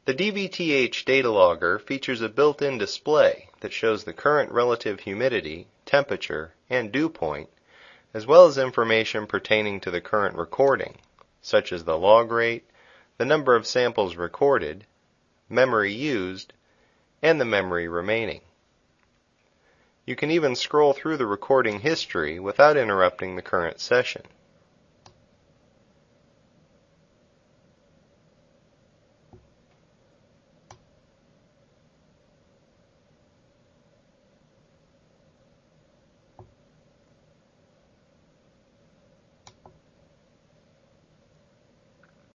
The DVTH data logger features a built-in display that shows the current relative humidity, temperature, and dew point, as well as information pertaining to the current recording, such as the log rate, the number of samples recorded, memory used, and the memory remaining. You can even scroll through the recording history without interrupting the current session.